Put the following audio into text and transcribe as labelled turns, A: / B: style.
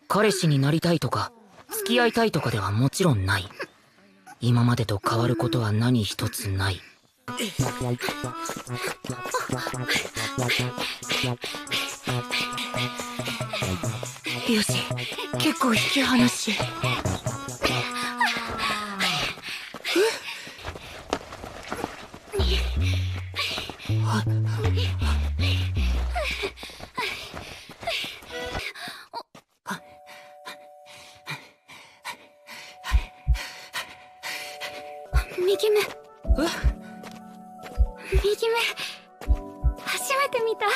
A: 彼氏になりたいとか付き合いたいとかではもちろんない。今までと変わることは何一つない。よし、結構引き離し。
B: 右目。右目初めて見た。